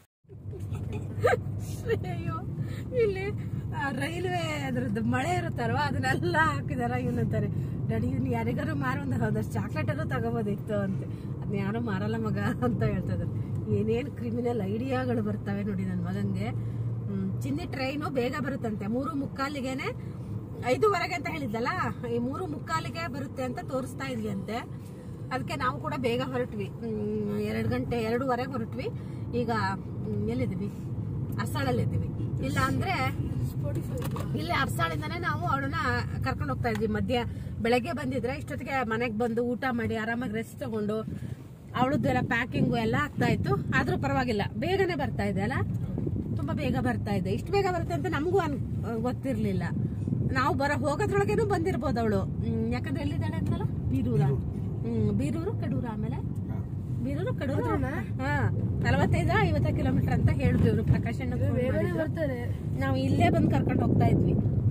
ಅಯ್ಯೋ, ಇಲ್ಲಿ ರೈಲ್ವೆ ಅದ್ರದ್ದು ಮಳೆ ಇರುತ್ತಲ್ವ, ಅದನ್ನೆಲ್ಲ ಹಾಕಿದಾರ. ಇವನಂತಾರೆ, ಡ್ಯಾಡಿ ಇವ್ನು ಯಾರಿಗಾರು ಮಾರು ಒಂದು ಹೌದಷ್ಟು ಚಾಕ್ಲೇಟ್ ಅನ್ನು ತಗೋಬೋದಿತ್ತು ಅಂತ. ಅದನ್ನ ಯಾರು ಮಾರಲ್ಲ ಮಗ ಅಂತ ಹೇಳ್ತಾ ಇದ್ದಾರೆ. ಏನೇನು ಕ್ರಿಮಿನಲ್ ಐಡಿಯಾಗಳು ಬರ್ತವೆ ನೋಡಿ ನನ್ನ ಮಗಂಗೆ. ಚಿನ್ನಿ ಟ್ರೈನು ಬೇಗ ಬರುತ್ತಂತೆ, ಮೂರು ಮುಕ್ಕಾಲಿಗೆನೆ, ಐದೂವರೆಗೆ ಅಂತ ಹೇಳಿದ್ದಲ್ಲ, ಈ ಮೂರು ಮುಕ್ಕಾಲಿಗೆ ಬರುತ್ತೆ ಅಂತ ತೋರಿಸ್ತಾ ಇದ್ವಿ ಅಂತೆ. ಅದಕ್ಕೆ ನಾವು ಕೂಡ ಬೇಗ ಹೊರಟ್ವಿ, ಎರಡು ಗಂಟೆ ಎರಡೂವರೆಗೆ ಹೊರಟ್ವಿ. ಈಗ ಎಲ್ಲಿದ್ದೀವಿ? ಅರ್ಸಾಳಲ್ಲಿ ಇದ್ದೀವಿ. ಇಲ್ಲ ಅಂದ್ರೆ ಇಲ್ಲಿ ಅರ್ಸಾಳಿಂದಾನೆ ನಾವು ಅವಳನ್ನ ಕರ್ಕೊಂಡು ಹೋಗ್ತಾ ಇದ್ವಿ. ಮಧ್ಯ ಬೆಳಗ್ಗೆ ಬಂದಿದ್ರೆ ಇಷ್ಟೊತ್ತಿಗೆ ಮನೆಗೆ ಬಂದು ಊಟ ಮಾಡಿ ಆರಾಮಾಗಿ ರೆಸ್ಟ್ ತಗೊಂಡು ಅವಳದ್ದೆಲ್ಲ ಪ್ಯಾಕಿಂಗು ಎಲ್ಲ ಆಗ್ತಾ ಇತ್ತು. ಆದ್ರೂ ಪರವಾಗಿಲ್ಲ, ಬೇಗನೆ ಬರ್ತಾ ಇದೆ ಅಲ್ಲ, ತುಂಬಾ ಬೇಗ ಬರ್ತಾ ಇದೆ. ಇಷ್ಟು ಬೇಗ ಬರುತ್ತೆ ಅಂತ ನಮಗೂ ಅನ್ ಗೊತ್ತಿರ್ಲಿಲ್ಲ. ನಾವು ಬರ ಹೋಗೋದ್ರೊಳಗೇನು ಬಂದಿರ್ಬೋದು ಅವಳು. ಯಾಕಂದ್ರೆ ಎಲ್ಲಿದ್ದಾಳೆ ಅಂತಲ್ಲ, ಬೀರೂರ. ಹ್ಮ್ ಬೀರೂರು ಕಡೂರ, ಆಮೇಲೆ ಬೀರೂರು ಕಡೂರು. ಹಾ ನಲವತ್ತೈದ ಐವತ್ತ ಕಿಲೋಮೀಟರ್ ಅಂತ ಹೇಳಿದ್ವಿ ಇವರು ಪ್ರಕಾಶ್ ಅಣ್ಣ. ನಾವು ಇಲ್ಲೇ ಬಂದು ಕರ್ಕೊಂಡು ಹೋಗ್ತಾ ಇದ್ವಿ.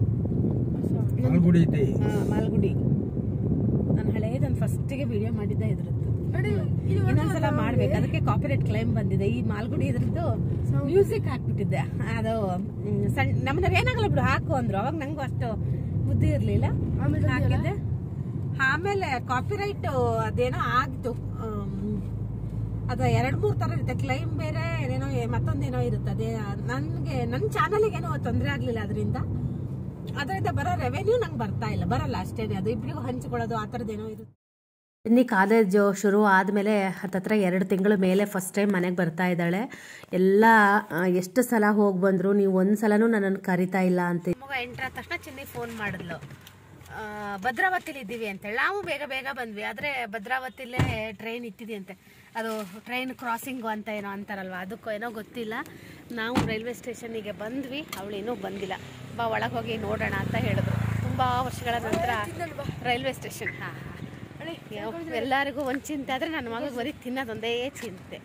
ಮಾಲ್ಗುಡಿ ನಾನು ಹಳೇದನ್ ಫಸ್ಟಿಗೆ ವಿಡಿಯೋ ಮಾಡಿದ್ದೆ ಇದ್ರದ್ದು. ಇನ್ನೊಂದ್ಸಲ ಮಾಡ್ಬೇಕು, ಅದಕ್ಕೆ ಕಾಪಿರೈಟ್ ಕ್ಲೈಮ್ ಬಂದಿದೆ. ಈ ಮಾಲ್ಗುಡಿ ಇದ್ರದ್ದು ಮ್ಯೂಸಿಕ್ ಹಾಕ್ಬಿಟ್ಟಿದ್ದೆ. ಅದು ಸಣ್ಣ ನಮ್ಮನ್ನ ಏನಾಗಲ್ಲ ಬಿಡು ಹಾಕು ಅಂದ್ರು. ಅವಾಗ ನಂಗೂ ಅಷ್ಟು ಬುದ್ಧಿ ಇರ್ಲಿಲ್ಲ, ಹಾಕಿದ್ದೆ. ಆಮೇಲೆ ಕಾಪಿರೈಟ್ ಅದೇನೋ ಆಗಿತ್ತು. ಅದ ಎರಡ್ ಮೂರ್ ತರ ಇರುತ್ತೆ, ಕ್ಲೈಮ್ ಬೇರೆ ಏನೇನೋ ಮತ್ತೊಂದೇನೋ ಇರುತ್ತೆ. ಅದೇ ನನ್ಗೆ ನನ್ನ ಚಾನಲ್ಗೆ ಏನೋ ತೊಂದರೆ ಆಗ್ಲಿಲ್ಲ ಅದರಿಂದ. ಅದರಿಂದ ಬರೋ ರೆವೆನ್ಯೂ ನಂಗೆ ಬರ್ತಾ ಇಲ್ಲ, ಬರಲ್ಲ ಅಷ್ಟೇನೆ. ಅದು ಇಬ್ಬರಿಗೂ ಹಂಚಿಕೊಳ್ಳೋದು ಆ ಥರದ್ದೇನೋ ಇರುತ್ತೆ. ಇನ್ನಿ ಕಾಲೇಜು ಶುರು ಆದಮೇಲೆ ಹತ್ತತ್ರ ಎರಡು ತಿಂಗಳ ಮೇಲೆ ಫಸ್ಟ್ ಟೈಮ್ ಮನೆಗೆ ಬರ್ತಾ ಇದ್ದಾಳೆ. ಎಲ್ಲ ಎಷ್ಟು ಸಲ ಹೋಗಿ ಬಂದರು, ನೀವು ಒಂದು ಸಲನೂ ನನ್ನನ್ನು ಕರಿತಾ ಇಲ್ಲ ಅಂತ. ಮಗ ಎಂಟ್ರ ತಕ್ಷಣ ಚಿನ್ನಿ ಫೋನ್ ಮಾಡಿದ್ಲು, ಭದ್ರಾವತಿಲಿ ಇದ್ದೀವಿ ಅಂತೇಳಿ. ನಾವು ಬೇಗ ಬೇಗ ಬಂದ್ವಿ. ಆದರೆ ಭದ್ರಾವತಿಲೇ ಟ್ರೈನ್ ಇತ್ತಿದೆ ಅಂತೆ. ಅದು ಟ್ರೈನ್ ಕ್ರಾಸಿಂಗು ಅಂತ ಏನೋ ಅಂತಾರಲ್ವ, ಅದಕ್ಕೂ ಏನೋ ಗೊತ್ತಿಲ್ಲ. ನಾವು ರೈಲ್ವೆ ಸ್ಟೇಷನ್ನಿಗೆ ಬಂದ್ವಿ, ಅವಳು ಇನ್ನೂ ಬಂದಿಲ್ಲ. ಬಾ ಒಳಗೆ ಹೋಗಿ ನೋಡೋಣ ಅಂತ ಹೇಳಿದ್ರು. ತುಂಬ ವರ್ಷಗಳ ನಂತರ ರೈಲ್ವೆ ಸ್ಟೇಷನ್. ಹಾಂ ಹಾಂ ಎಲ್ಲರಿಗೂ ಒಂದು ಚಿಂತೆ, ಆದರೆ ನನ್ನ ಮಗ ಬರೀ ತಿನ್ನೋದೊಂದೇ ಚಿಂತೆ.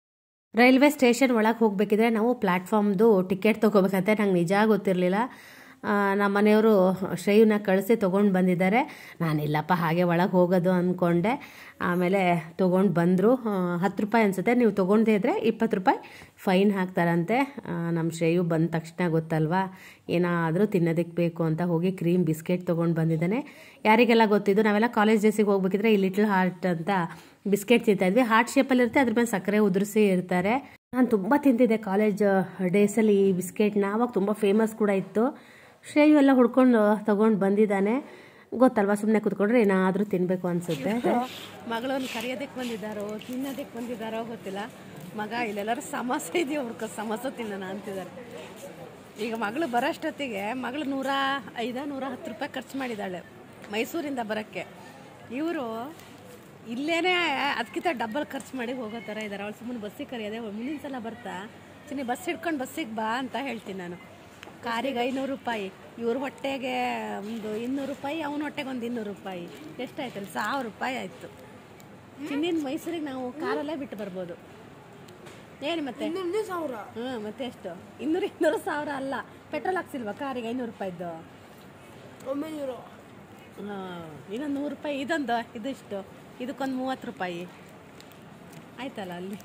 ರೈಲ್ವೆ ಸ್ಟೇಷನ್ ಒಳಗೆ ಹೋಗಬೇಕಿದ್ರೆ ನಾವು ಪ್ಲ್ಯಾಟ್ಫಾರ್ಮ್ದು ಟಿಕೆಟ್ ತೊಗೋಬೇಕಂತೆ. ನಂಗೆ ನಿಜ ಗೊತ್ತಿರಲಿಲ್ಲ. ನಮ್ಮ ಮನೆಯವರು ಶ್ರೇಯುನ ಕಳಿಸಿ ತೊಗೊಂಡು ಬಂದಿದ್ದಾರೆ. ನಾನಿಲ್ಲಪ್ಪ ಹಾಗೆ ಒಳಗೆ ಹೋಗೋದು ಅಂದ್ಕೊಂಡೆ. ಆಮೇಲೆ ತೊಗೊಂಡು ಬಂದರು. ಹತ್ತು ರೂಪಾಯಿ ಅನಿಸುತ್ತೆ, ನೀವು ತೊಗೊಂಡೇ ಇದ್ದರೆ ಇಪ್ಪತ್ತು ರೂಪಾಯಿ ಫೈನ್ ಹಾಕ್ತಾರಂತೆ. ನಮ್ಮ ಶ್ರೇಯು ಬಂದ ತಕ್ಷಣ ಗೊತ್ತಲ್ವಾ ಏನಾದರೂ ತಿನ್ನೋದಕ್ಕೆ ಬೇಕು ಅಂತ ಹೋಗಿ ಕ್ರೀಮ್ ಬಿಸ್ಕೆಟ್ ತೊಗೊಂಡು ಬಂದಿದ್ದಾನೆ. ಯಾರಿಗೆಲ್ಲ ಗೊತ್ತಿದ್ದು, ನಾವೆಲ್ಲ ಕಾಲೇಜ್ ಡೇಸಿಗೆ ಹೋಗ್ಬೇಕಿದ್ರೆ ಈ ಲಿಟ್ಲ್ ಹಾರ್ಟ್ ಅಂತ ಬಿಸ್ಕೆಟ್ ತಿಂತಾಯಿದ್ವಿ. ಹಾರ್ಟ್ ಶೇಪಲ್ಲಿ ಇರುತ್ತೆ, ಅದ್ರ ಮೇಲೆ ಸಕ್ಕರೆ ಉದುರಿಸಿ ಇರ್ತಾರೆ. ನಾನು ತುಂಬ ತಿಂತಿದ್ದೆ ಕಾಲೇಜ್ ಡೇಸಲ್ಲಿ ಈ ಬಿಸ್ಕೆಟ್ನ. ಆವಾಗ ತುಂಬ ಫೇಮಸ್ ಕೂಡ ಇತ್ತು. ಶ್ರೇಯು ಎಲ್ಲ ಹುಡ್ಕೊಂಡು ತೊಗೊಂಡು ಬಂದಿದ್ದಾನೆ. ಗೊತ್ತಲ್ವಾ, ಸುಮ್ಮನೆ ಕೂತ್ಕೊಂಡ್ರೆ ಏನಾದರೂ ತಿನ್ನಬೇಕು ಅನಿಸುತ್ತೆ. ಮಗಳನ್ನ ಕರೆಯೋದಕ್ಕೆ ಬಂದಿದ್ದಾರೋ ತಿನ್ನೋದಕ್ಕೆ ಬಂದಿದ್ದಾರೋ ಗೊತ್ತಿಲ್ಲ. ಮಗ ಇಲ್ಲೆಲ್ಲರೂ ಸಮೋಸ ಇದೆಯೋ ಅವ್ರಿಗೆ ಸಮೋಸ ತಿನ್ನೋಣ ಅಂತಿದ್ದಾರೆ. ಈಗ ಮಗಳು ಬರೋಷ್ಟೊತ್ತಿಗೆ ಮಗಳು ನೂರ ಐದು ನೂರ ಹತ್ತು ರೂಪಾಯಿ ಖರ್ಚು ಮಾಡಿದ್ದಾಳೆ ಮೈಸೂರಿಂದ ಬರೋಕ್ಕೆ. ಇವರು ಇಲ್ಲೇನೇ ಅದಕ್ಕಿಂತ ಡಬ್ಬಲ್ ಖರ್ಚು ಮಾಡಿ ಹೋಗೋ ಥರ ಇದ್ದಾರೆ. ಅವಳು ಸುಮ್ಮನೆ ಬಸ್ಸಿಗೆ ಕರೆಯೋದೆ, ಮುಂದಿನ ಸಲ ಬರ್ತಾ ಚಿನ್ನಿ ಬಸ್ ಹಿಡ್ಕೊಂಡು ಬಸ್ಸಿಗೆ ಬಾ ಅಂತ ಹೇಳ್ತೀನಿ ನಾನು. ಕಾರಿಗೆ ಐನೂರು ರೂಪಾಯಿ, ಇವ್ರ ಹೊಟ್ಟೆಗೆ ಒಂದು ಇನ್ನೂರು ರೂಪಾಯಿ, ಅವನ ಹೊಟ್ಟೆಗೆ ಒಂದು ಇನ್ನೂರು ರೂಪಾಯಿ, ಎಷ್ಟಾಯ್ತಲ್ಲ ಸಾವಿರ ರೂಪಾಯಿ ಆಯಿತು. ಚಿನ್ನಿನ ಮೈಸೂರಿಗೆ ನಾವು ಕಾರಲ್ಲೇ ಬಿಟ್ಟು ಬರ್ಬೋದು. ಏನು ಮತ್ತೆ ಸಾವಿರ ಹ್ಞೂ ಮತ್ತೆ ಎಷ್ಟು ಇನ್ನೂರು ಇನ್ನೂರು ಸಾವಿರ ಅಲ್ಲ, ಪೆಟ್ರೋಲ್ ಹಾಕ್ಸಿಲ್ವಾ ಕಾರಿಗೆ ಐನೂರು ರೂಪಾಯಿದ್ದು? ಒಂಬೈನೂರು. ಹಾಂ, ಇನ್ನೊಂದು ನೂರು ರೂಪಾಯಿ ಇದೊಂದು ಇದಿಷ್ಟು, ಇದಕ್ಕೊಂದು ಮೂವತ್ತು ರೂಪಾಯಿ ಆಯ್ತಲ್ಲ. ಅಲ್ಲಿ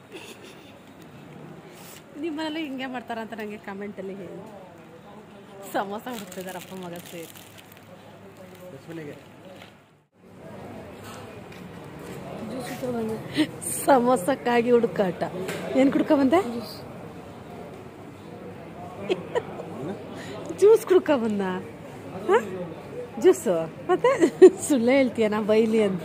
ನಿಮ್ಮನೆಲ್ಲ ಹಿಂಗೆ ಮಾಡ್ತಾರಂತ ನನಗೆ ಕಮೆಂಟಲ್ಲಿ ಹೇಳಿ. ಸಮೋಸ ಹುಡುಕ್ತಿದಾರಪ್ಪ ಮಗ ಸೇರಿ. ಸಮೋಸಕ್ಕಾಗಿ ಹುಡುಕಾಟ. ಏನು ಕುಡ್ಕೊ ಬಂದೆ? ಜ್ಯೂಸ್ ಕುಡ್ಕೊ ಬಂದ. ಜ್ಯೂಸು ಮತ್ತೆ ಸುಳ್ಳೆ ಹೇಳ್ತೀಯ ನಾ ಬೈಲಿ ಅಂತ.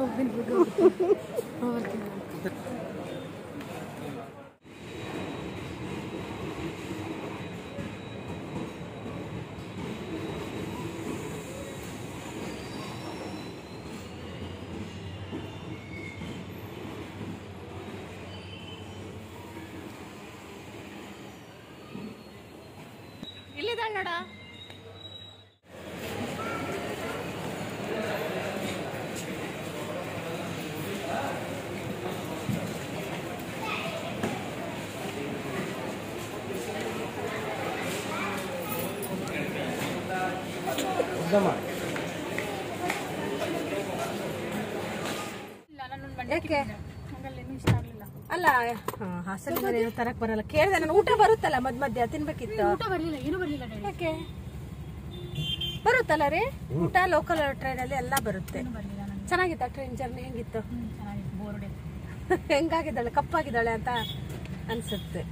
ಇಲ್ಲಿದ್ದಾಳೆ ನೋಡ. ಯಾಕೆ ಅಲ್ಲ ಹಾಸನ ತರಕ್ ಬರಲ್ಲ ಕೇಳಿದೆ ನಾನು. ಊಟ ಬರುತ್ತಲ್ಲ ಮಧ್ಯ ಮಧ್ಯ ತಿನ್ಬೇಕಿತ್ತು. ಊಟ ಬರ್ಲಿಲ್ಲ, ಏನು ಬರ್ಲಿಲ್ಲ. ಯಾಕೆ ಬರುತ್ತಲ್ಲ ರೀ ಊಟ? ಲೋಕಲ್ ಟ್ರೈನ್ ಅಲ್ಲಿ ಎಲ್ಲ ಬರುತ್ತೆ. ಚೆನ್ನಾಗಿತ್ತ ಟ್ರೈನ್ ಜರ್ನಿ? ಹೆಂಗಿತ್ತು? ಹೆಂಗಾಗಿದ್ದಾಳೆ? ಕಪ್ಪಾಗಿದ್ದಾಳೆ ಅಂತ ಅನ್ಸುತ್ತೆ.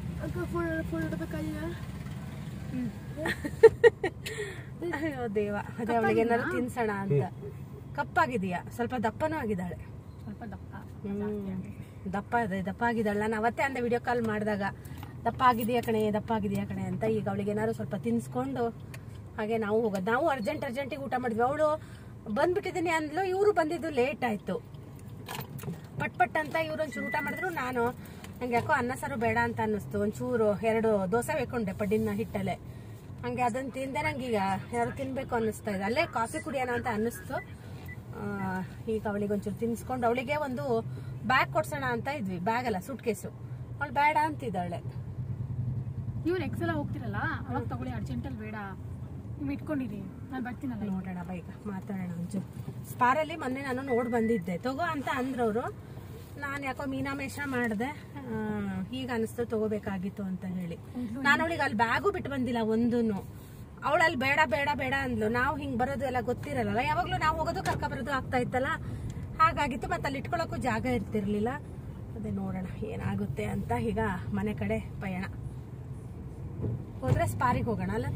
ಅಯ್ಯೋ ದೇವ, ಅದೇ ಅವಳಿಗೆ ಏನಾದ್ರು ತಿನ್ಸೋಣ ಅಂತ. ಕಪ್ಪಾಗಿದೆಯಾ? ಸ್ವಲ್ಪ ದಪ್ಪನೂ ಆಗಿದ್ದಾಳೆ. ಸ್ವಲ್ಪ ದಪ್ಪ ದಪ್ಪ ಇದೆ ದಪ್ಪ ಆಗಿದ್ದಾಳೆ. ನಾನು ಅವತ್ತೇ ಅಂದೆ ವಿಡಿಯೋ ಕಾಲ್ ಮಾಡಿದಾಗ, ದಪ್ಪ ಆಗಿದೆಯಾ ಕಣೆ ದಪ್ಪ ಆಗಿದೆಯಾ ಕಣೆ ಅಂತ. ಈಗ ಅವಳಿಗೆ ಏನಾದ್ರು ಸ್ವಲ್ಪ ತಿನ್ಸ್ಕೊಂಡು ಹಾಗೆ ನಾವು ಹೋಗೋದು. ನಾವು ಅರ್ಜೆಂಟ್ ಅರ್ಜೆಂಟಿಗೆ ಊಟ ಮಾಡಿದ್ವಿ. ಅವಳು ಬಂದ್ಬಿಟ್ಟಿದ್ದೀನಿ ಅಂದ್ಲು, ಇವರು ಬಂದಿದ್ದು ಲೇಟ್ ಆಯ್ತು. ಪಟ್ ಪಟ್ ಅಂತ ಇವ್ರು ಒಂಚೂರು ಊಟ ಮಾಡಿದ್ರು. ನಾನು ನಂಗೆ ಯಾಕೋ ಅನ್ನ ಸಾರು ಬೇಡ ಅಂತ ಅನ್ನಿಸ್ತು. ಒಂಚೂರು ಎರಡು ದೋಸೆ ಬೇಕೊಂಡೆ ಪಡ್ಡಿನ ಹಿಟ್ಟಲ್ಲೇ. ಹಂಗೆ ಅದನ್ನು ತಿಂದೆ. ನಂಗೆ ಈಗ ಯಾರು ತಿನ್ಬೇಕು ಅನ್ನಿಸ್ತಾ ಇದೆ. ಅಲ್ಲೇ ಕಾಫಿ ಕುಡಿಯೋಣ ಅಂತ ಅನ್ನಿಸ್ತು. ಈಗ ಅವಳಿಗೆ ಒಂಚೂರು ತಿನ್ಸ್ಕೊಂಡು ಅವಳಿಗೆ ಒಂದು ಬ್ಯಾಗ್ ಕೊಡ್ಸೋಣ ಅಂತ ಇದ್ವಿ. ಬ್ಯಾಗ್ ಅಲ್ಲ, ಸೂಟ್ ಕೇಸು. ಅವಳು ಬೇಡ ಅಂತಿದ್ದಾಳೆ. ನೀವು ನೆಕ್ಸ್ಟ್ ಸಲ ಹೋಗ್ತಿರಲ್ಲ ಅವಾಗ ತಗೊಳ್ಳಿ, ಅರ್ಜೆಂಟಲ್ಲಿ ಬೇಡ, ನೀವು ಇಟ್ಕೊಂಡಿರಿ, ನಾನು ಬರ್ತೀನಲ್ಲ. ನೋಡೋಣ ಬೈಗ ಮಾತಾಡೋಣ ಒಂಚೂರು. ಸ್ಪಾರಲ್ಲಿ ಮೊನ್ನೆ ನಾನು ನೋಡಿ ಬಂದಿದ್ದೆ, ತಗೋ ಅಂತ ಅಂದ್ರವರು. ನಾನು ಯಾಕೋ ಮೀನಾಮೇಷ ಮಾಡಿದೆ. ಈಗ ಅನಿಸ್ತು ತಗೋಬೇಕಾಗಿತ್ತು ಅಂತ ಹೇಳಿ. ನಾನು ಅವಳಿಗೆ ಅಲ್ಲಿ ಬ್ಯಾಗು ಬಿಟ್ಟು ಬಂದಿಲ್ಲ ಒಂದೂ. ಅವಳು ಅಲ್ಲಿ ಬೇಡ ಬೇಡ ಬೇಡ ಅಂದ್ಲು. ನಾವು ಹಿಂಗೆ ಬರೋದು ಎಲ್ಲ ಗೊತ್ತಿರಲ್ಲ, ಯಾವಾಗಲೂ ನಾವು ಹೋಗೋದು ಕರ್ಕ ಬರೋದು ಆಗ್ತಾ ಇತ್ತಲ್ಲ, ಹಾಗಾಗಿತ್ತು. ಮತ್ತೆ ಅಲ್ಲಿ ಇಟ್ಕೊಳ್ಳೋಕ್ಕೂ ಜಾಗ ಇರ್ತಿರ್ಲಿಲ್ಲ. ಅದೇ ನೋಡೋಣ ಏನಾಗುತ್ತೆ ಅಂತ. ಈಗ ಮನೆ ಕಡೆ ಪಯಣ. ಹೋದ್ರೆ ಸ್ಪಾರಿಗೆ ಹೋಗೋಣ ಅಲ್ಲ?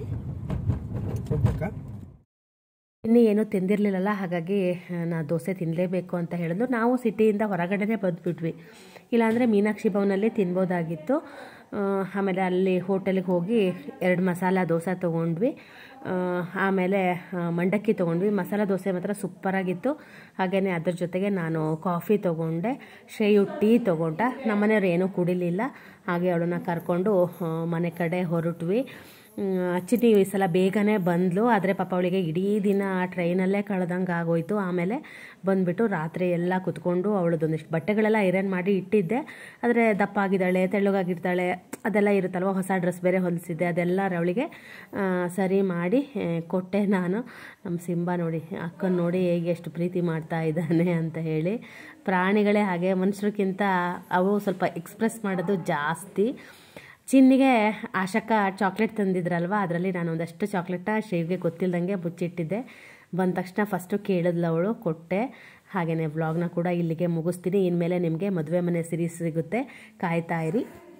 ಇನ್ನೂ ಏನೂ ತಿಂದಿರಲಿಲ್ಲಲ್ಲ, ಹಾಗಾಗಿ ನಾ ದೋಸೆ ತಿನ್ನಲೇಬೇಕು ಅಂತ ಹೇಳಿದ್ರು. ನಾವು ಸಿಟಿಯಿಂದ ಹೊರಗಡೆನೇ ಬಂದುಬಿಟ್ವಿ. ಇಲ್ಲಾಂದರೆ ಮೀನಾಕ್ಷಿ ಭವನಲ್ಲಿ ತಿನ್ಬೋದಾಗಿತ್ತು. ಆಮೇಲೆ ಅಲ್ಲಿ ಹೋಟೆಲಿಗೆ ಹೋಗಿ ಎರಡು ಮಸಾಲ ದೋಸೆ ತೊಗೊಂಡ್ವಿ. ಆಮೇಲೆ ಮಂಡಕ್ಕಿ ತೊಗೊಂಡ್ವಿ. ಮಸಾಲ ದೋಸೆ ಮಾತ್ರ ಸೂಪರಾಗಿತ್ತು. ಹಾಗೆಯೇ ಅದ್ರ ಜೊತೆಗೆ ನಾನು ಕಾಫಿ ತೊಗೊಂಡೆ. ಶ್ರೇಯು ಟೀ ತೊಗೊಂಡ. ನಮ್ಮನೆಯವ್ರು ಏನೂ ಕುಡಿಲಿಲ್ಲ. ಹಾಗೆ ಅವಳನ್ನ ಕರ್ಕೊಂಡು ಮನೆ ಕಡೆ ಹೊರಟ್ವಿ. ಚಿನ್ನಿ ಈ ಸಲ ಬೇಗನೆ ಬಂದಳು. ಆದರೆ ಪಾಪ ಅವಳಿಗೆ ಇಡೀ ದಿನ ಟ್ರೈನಲ್ಲೇ ಕಳೆದಂಗೆ ಆಗೋಯ್ತು. ಆಮೇಲೆ ಬಂದುಬಿಟ್ಟು ರಾತ್ರಿ ಎಲ್ಲ ಕುತ್ಕೊಂಡು ಅವಳದೊಂದಿಷ್ಟು ಬಟ್ಟೆಗಳೆಲ್ಲ ಐರನ್ ಮಾಡಿ ಇಟ್ಟಿದ್ದೆ. ಆದರೆ ದಪ್ಪ ಆಗಿದ್ದಾಳೆ, ತೆಳ್ಳಗಾಗಿರ್ತಾಳೆ, ಅದೆಲ್ಲ ಇರುತ್ತಲ್ವ. ಹೊಸ ಡ್ರೆಸ್ ಬೇರೆ ಹೊಲಿಸಿದ್ದೆ, ಅದೆಲ್ಲ ಅವಳಿಗೆ ಸರಿ ಮಾಡಿ ಕೊಟ್ಟೆ ನಾನು. ನಮ್ಮ ಸಿಂಬಾ ನೋಡಿ, ಅಕ್ಕನ ನೋಡಿ ಹೇಗೆ ಎಷ್ಟು ಪ್ರೀತಿ ಮಾಡ್ತಾ ಇದ್ದಾನೆ ಅಂತ ಹೇಳಿ. ಪ್ರಾಣಿಗಳೇ ಹಾಗೆ, ಮನುಷ್ಯರಿಗಿಂತ ಅವು ಸ್ವಲ್ಪ ಎಕ್ಸ್ಪ್ರೆಸ್ ಮಾಡೋದು ಜಾಸ್ತಿ. ಚಿನ್ನಿಗೆ ಆಶಕ್ಕ ಚಾಕ್ಲೇಟ್ ತಂದಿದ್ರಲ್ವ, ಅದರಲ್ಲಿ ನಾನು ಒಂದಷ್ಟು ಚಾಕ್ಲೇಟ ಶ್ರೀವಿಗೆ ಗೊತ್ತಿಲ್ಲದಂಗೆ ಮುಚ್ಚಿಟ್ಟಿದ್ದೆ. ಬಂದ ತಕ್ಷಣ ಫಸ್ಟು ಕೇಳಿದ್ಲು ಅವಳು, ಕೊಟ್ಟೆ. ಹಾಗೆಯೇ ವ್ಲಾಗ್ನ ಕೂಡ ಇಲ್ಲಿಗೆ ಮುಗಿಸ್ತೀನಿ. ಇನ್ಮೇಲೆ ನಿಮಗೆ ಮದುವೆ ಮನೆ ಸಿರೀಸ್ ಸಿಗುತ್ತೆ, ಕಾಯ್ತಾ ಇರಿ.